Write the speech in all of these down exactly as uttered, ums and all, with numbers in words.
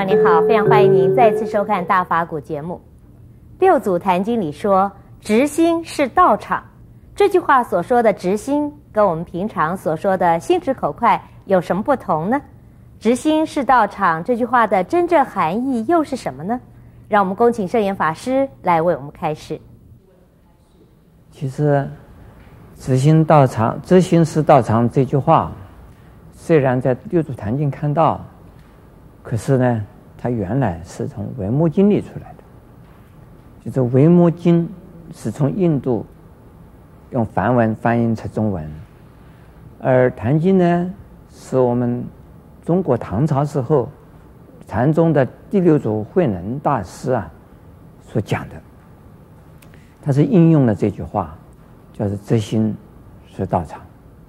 友您好，非常欢迎您再次收看大法古节目。六祖坛经里说直心是道场，这句话所说的直心跟我们平常所说的心直口快有什么不同呢？直心是道场这句话的真正含义又是什么呢？让我们恭请圣严法师来为我们开示。 其实直心道场直心是道场这句话虽然在六祖坛经看到，可是呢它原来是从维摩经里出来的。就是维摩经是从印度用梵文翻译成中文，而坛经呢是我们中国唐朝时候禅宗的第六祖慧能大师啊所讲的。他是应用了这句话，叫做直心是道场。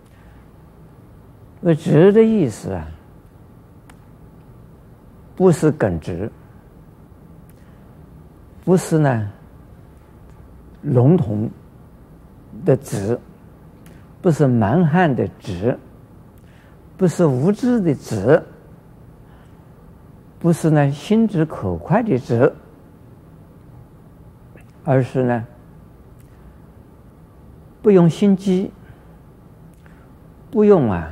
因为直的意思啊不是耿直，不是呢笼统的直，不是蛮汉的直，不是无知的直，不是呢心直口快的直，而是呢不用心机，不用啊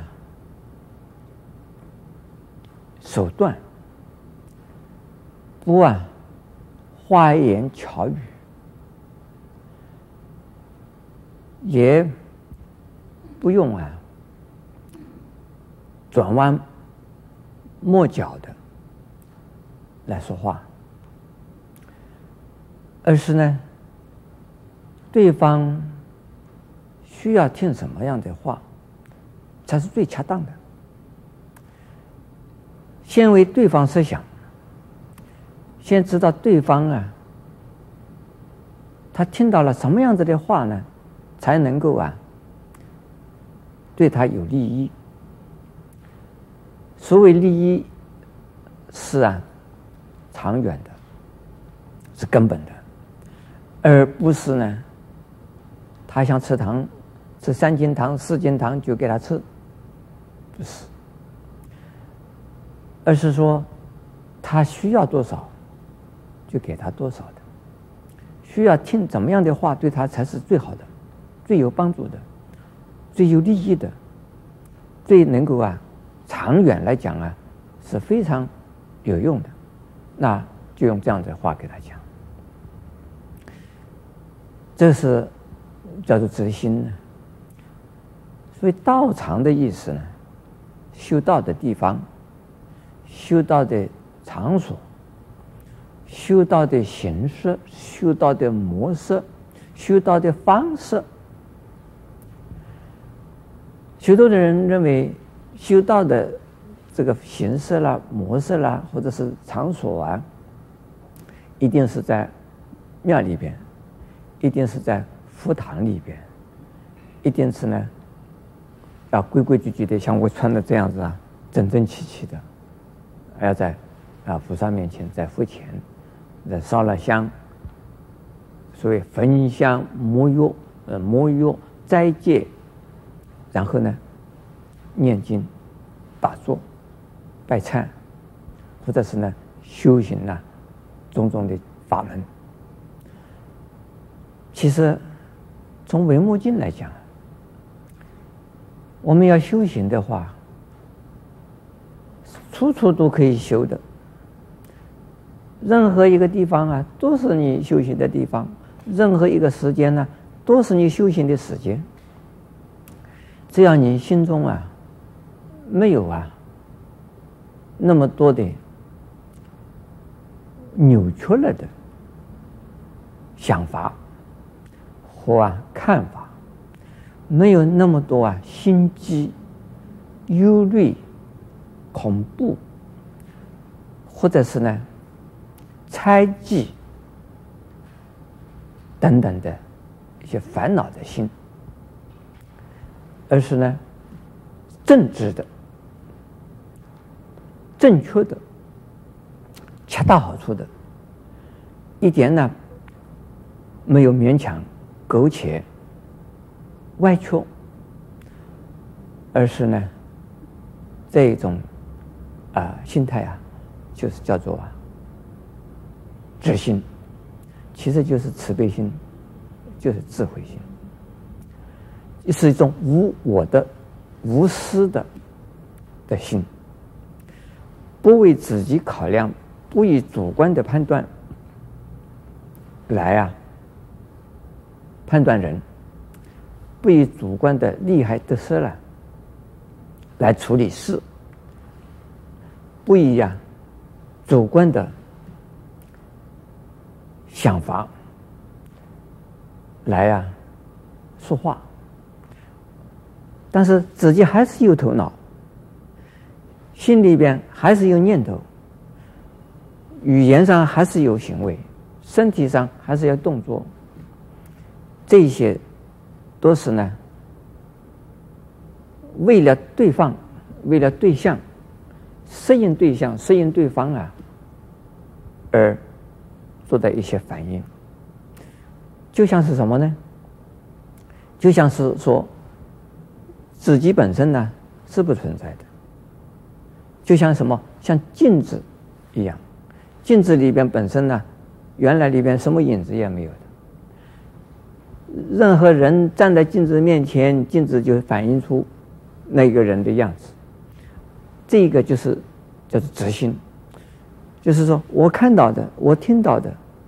手段，不啊花言巧语，也不用啊转弯抹角的来说话，而是呢对方需要听什么样的话才是最恰当的，先为对方设想，先知道对方啊他听到了什么样子的话呢才能够啊对他有利益。所谓利益是啊长远的，是根本的，而不是呢他想吃糖吃三斤糖四斤糖就给他吃，不是，而是说他需要多少就给他多少的，需要听怎么样的话对他才是最好的，最有帮助的，最有利益的，最能够啊长远来讲啊是非常有用的，那就用这样的话给他讲。这是叫做直心呢。所以道场的意思呢，修道的地方，修道的场所，修道的形式，修道的模式，修道的方式。许多的人认为修道的这个形式啦、模式啦，或者是场所啊，一定是在庙里边，一定是在佛堂里边，一定是呢要规规矩矩的，像我穿的这样子啊，整整齐齐的，要在啊菩萨面前，在佛前，在烧了香，所谓焚香、沐浴、呃沐浴、斋戒，然后呢念经、打坐、拜忏，或者是呢修行啊种种的法门。其实从维摩经来讲，我们要修行的话，处处都可以修的，任何一个地方啊都是你修行的地方，任何一个时间呢都是你修行的时间。只要你心中啊没有啊那么多的扭曲了的想法和啊看法，没有那么多啊心机、忧虑、恐怖，或者是呢猜忌等等的一些烦恼的心，而是呢正直的、正确的、恰到好处的，一点呢没有勉强、苟且、歪曲，而是呢这种啊、呃、心态啊就是叫做啊直心，其实就是慈悲心，就是智慧心，是一种无我的、无私的的心，不为自己考量，不以主观的判断来啊判断人，不以主观的利害得失了来处理事，不以呀、啊、主观的想法来呀、啊、说话，但是自己还是有头脑，心里边还是有念头，语言上还是有行为，身体上还是有动作，这些都是呢为了对方，为了对象，适应对象，适应对方啊而做的一些反应，就像是什么呢？就像是说自己本身呢是不存在的，就像什么？像镜子一样，镜子里边本身呢原来里边什么影子也没有的，任何人站在镜子面前，镜子就反映出那个人的样子，这个就是叫做直心，就是说我看到的，我听到的，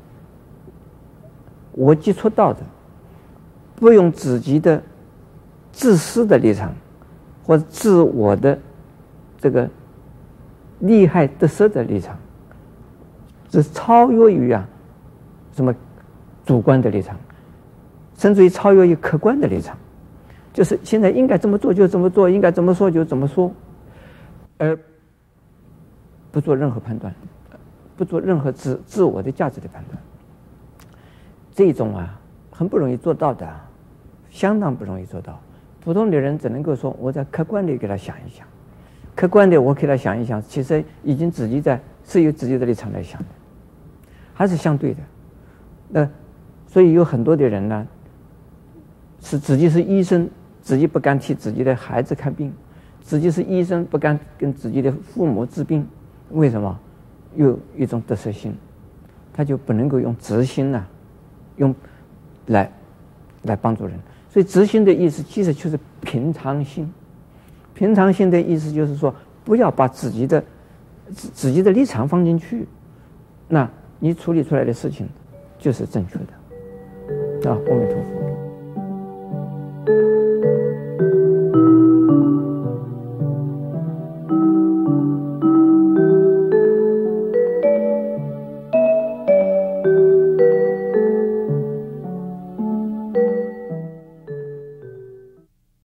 我接触到的，不用自己的自私的立场或者自我的这个利害得失的立场，是超越于啊什么主观的立场，甚至于超越于客观的立场，就是现在应该这么做就这么做，应该怎么说就怎么说，而不做任何判断，不做任何自自我的价值的判断。这种啊很不容易做到的，相当不容易做到。普通的人只能够说我在客观的给他想一想，客观的我给他想一想，其实已经自己在是由自己的立场来想的，还是相对的。那所以有很多的人呢是自己是医生，自己不敢替自己的孩子看病，自己是医生不敢跟自己的父母治病，为什么？有一种得失心，他就不能够用直心呢、啊、用来来帮助人。所以直心的意思其实就是平常心，平常心的意思就是说不要把自己的自己的立场放进去，那你处理出来的事情就是正确的啊。阿弥陀佛。